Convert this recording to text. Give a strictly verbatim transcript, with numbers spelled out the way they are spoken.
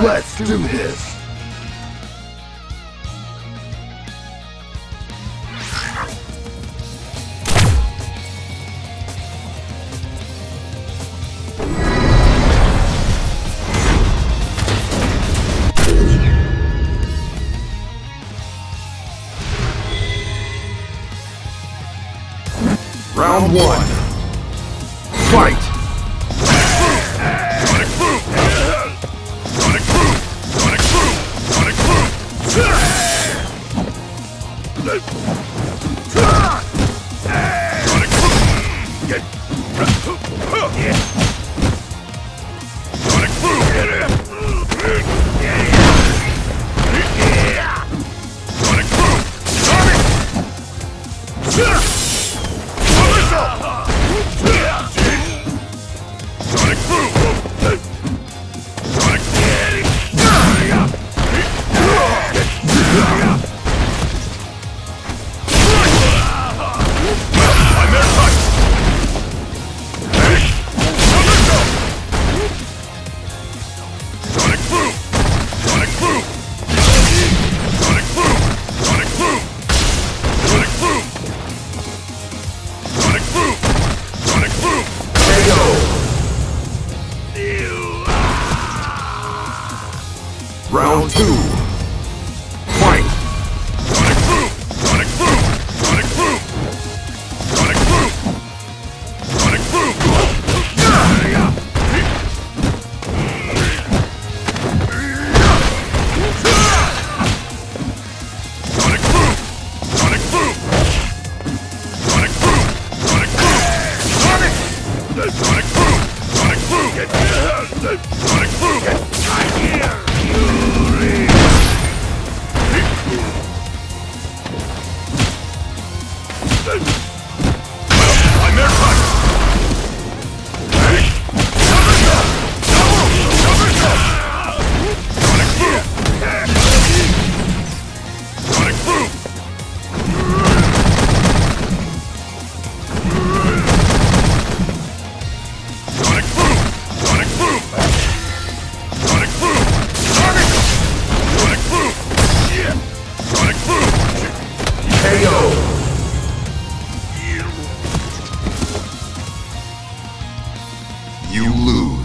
Let's do this! Round one. Fight! Sonic Boom! Sonic Boom! Sonic Boom! Sonic Boom! Sonic Round two. Fight! Sonic Boom! Sonic Boom! Sonic Boom! Sonic Boom! Sonic Boom! Sonic Boom! Sonic Boom! Sonic Boom! Sonic Boom! Sonic! Sonic Boom! Sonic Boom! Sonic Boom! I'm here! I'm their touch! Sonic Boom! Sonic Boom! Sonic Boom! Sonic Boom! Sonic Boom! Sonic! Sonic Boom! Sonic Boom! K O! You lose.